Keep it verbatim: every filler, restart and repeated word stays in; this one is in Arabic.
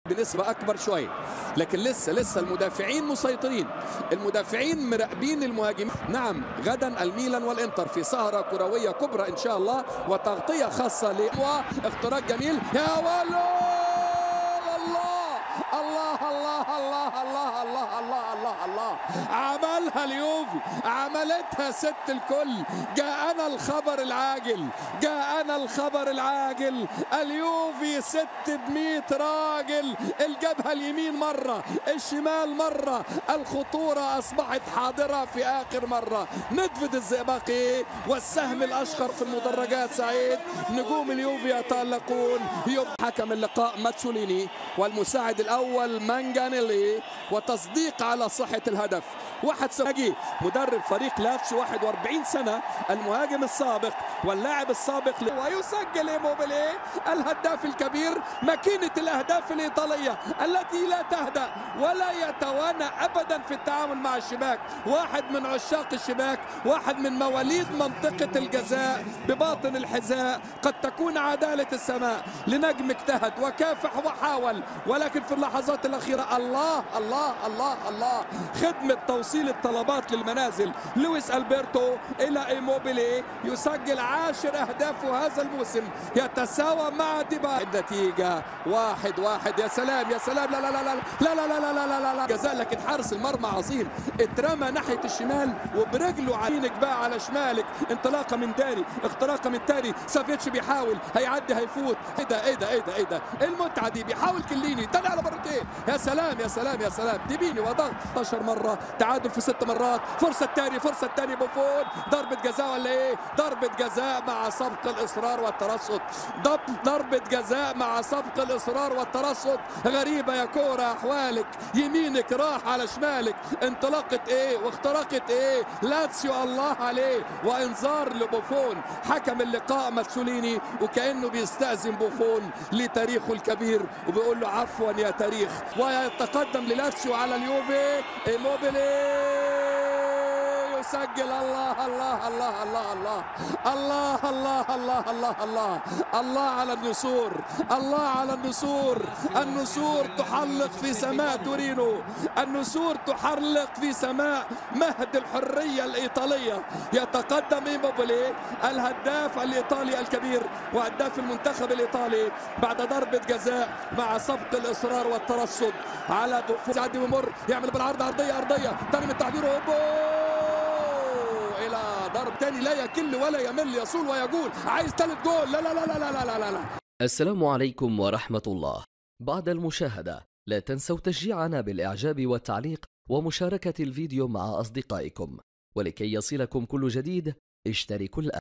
بنسبة أكبر شوية، لكن لسه لسه المدافعين مسيطرين، المدافعين مراقبين المهاجمين. نعم غدا الميلان والإنتر في سهرة كروية كبرى إن شاء الله، وتغطية خاصة ل اختراق جميل يا ولو الله الله الله الله الله الله الله الله الله عملها اليوفي، عملتها ست الكل. جاءنا الخبر العاجل، جاءنا الخبر العاجل، اليوفي ست بمية راجل، الجبهة اليمين مرة الشمال مرة، الخطورة أصبحت حاضرة في آخر مرة. ندفد الزئبقي والسهم الأشقر في المدرجات سعيد، نجوم اليوفي يتألقون. حكم اللقاء ماتشوليني والمساعد الأول مانجانيلي، وتصديق على صحة الهدف. واحد صفر. مدرب فريق لاتسيو واحد وأربعين سنة، المهاجم السابق واللاعب السابق، ويسجل إيموبيلي الهداف الكبير، ماكينة الأهداف الإيطالية التي لا تهدأ ولا يتوانى أبدا في التعامل مع الشباك. واحد من عشاق الشباك، واحد من مواليد منطقة الجزاء بباطن الحذاء. قد تكون عدالة السماء لنجم اجتهد وكافح وحاول، ولكن في اللحظات الأخيرة الله الله الله الله خدمة توصيل الطلبات للمنازل. لويس ألبرتو إلى إيموبيلي، يسجل عاشر أهدافه هذا الموسم، يتساوى مع ديبالا. النتيجة واحد واحد. يا سلام يا سلام، لا لا لا لا لا لا لا لا لا لا لا جزاء، لكن حارس المرمى عظيم، اترمى ناحية الشمال وبرجله عينك بقى على شمالك، انطلاقة من داري، اختراقة من تاني، سافيتش بيحاول هيعدي هيفوت. ايه ده ايه ده ايه ده ايه ده المتعة دي، بيحاول كليني تاني على مرتين. يا سلام يا سلام يا سلام، ديبيني وضغط ستاشر مرة، تعادل في ست مرات، فرصة تاني فرصة تاني بوفون، ضربة جزاء ولا ايه؟ ضربة جزاء مع سبق الإصرار والترصد، ضربة جزاء مع سبق الإصرار والترصد. غريبة يا كورة أحوالك، يمينك راح على شمالك، انطلقت ايه واخترقت ايه، لاتسيو الله عليه. وانذار لبوفون. حكم اللقاء ماتشوليني وكأنه بيستأذن بوفون لتاريخه الكبير وبيقول له عفوا يا تاريخ. ويتقدم للاتسيو على اليوفي. إيموبيلي يسجل. الله الله الله الله الله الله الله الله الله الله الله على النسور، الله على النسور. النسور تحلق في سماء تورينو، النسور تحلق في سماء مهد الحرية الإيطالية. يتقدم إيموبيلي الهداف الإيطالي الكبير وهداف المنتخب الإيطالي بعد ضربة جزاء مع سبق الإصرار والترصد على بوفون. يعدي ويمر، يعمل بالعرض عرضية أرضية، تاني من تحضيره هوبو إلى ضرب تاني لا يكل ولا يمل، يصول ويجول، عايز ثالث جول. لا لا لا لا لا لا لا لا. السلام عليكم ورحمة الله. بعد المشاهدة لا تنسوا تشجيعنا بالإعجاب والتعليق ومشاركة الفيديو مع أصدقائكم، ولكي يصلكم كل جديد اشتركوا الآن.